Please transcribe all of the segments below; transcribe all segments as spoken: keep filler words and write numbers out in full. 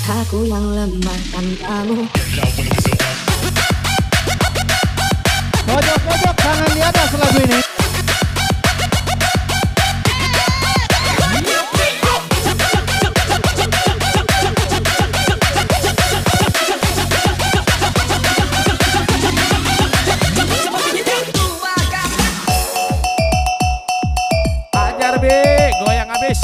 Aku yang lemah tanpamu. Pojok-pojok jangan di atas lagu ini. Ajar B, goyang habis.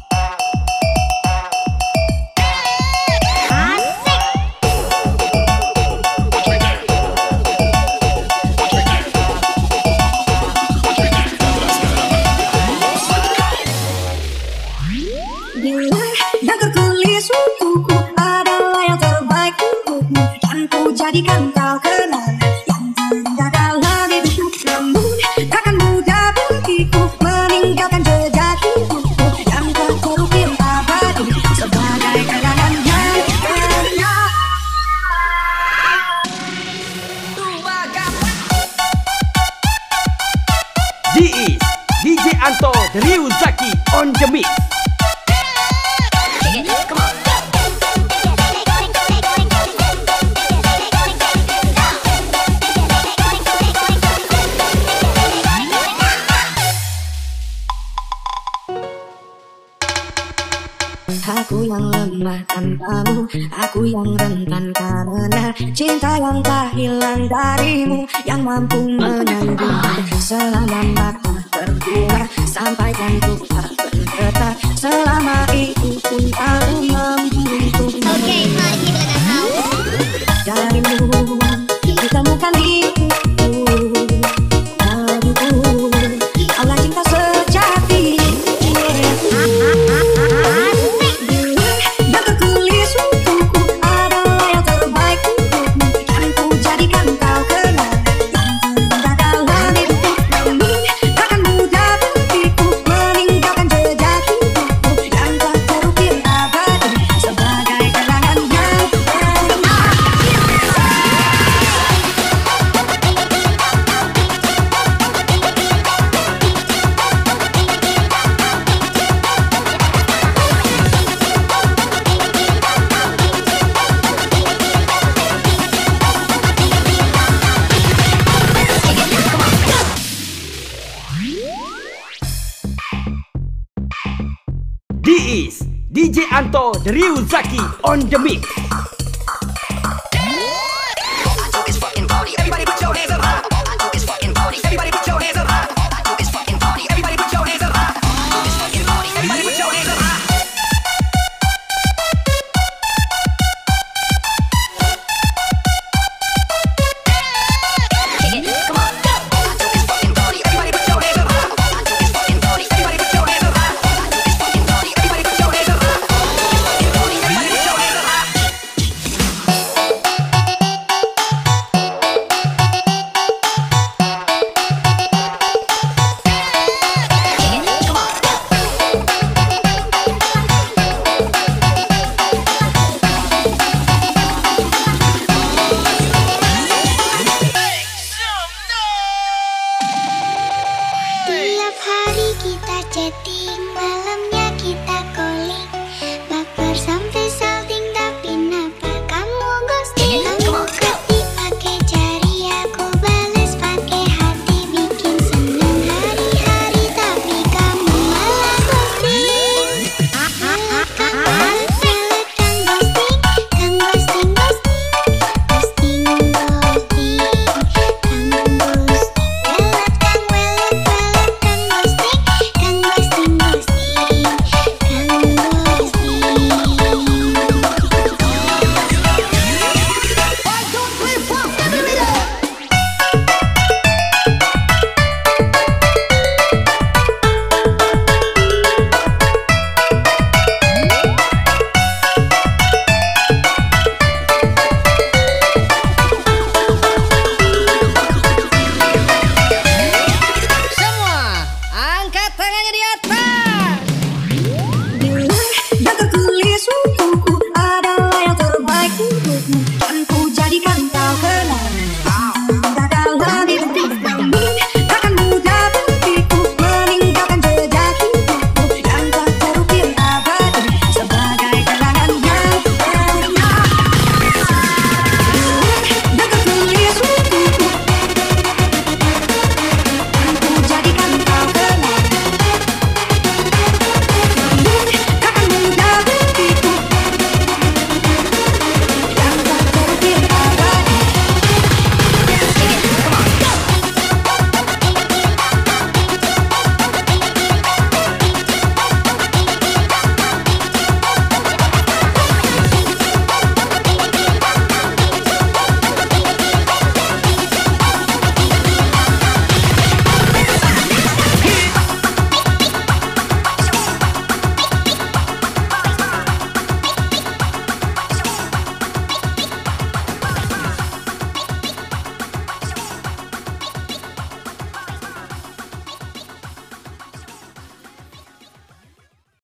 Bila yang tertulis untukku adalah yang terbaik untukmu, dan ku jadikan kau kenangan yang terindah dalam hidupku. Namun takkan mudah bagiku meninggalkan jejak hidupku yang tak terukir abadi sebagai kenangan yang pernah. This is D J Anto Ryuzaki on the mix. Aku yang lemah tanpamu, aku yang rentan karena cinta yang tak hilang darimu, yang mampu menyanggupi selama mata berdua, sampaikan ku tak bergetar selama itu pun tak mampu untuk darimu ditemukan diriku, raguku Allah cinta sejati. This is D J Anto Ryuzaki on the mix. Everybody put your hands up high.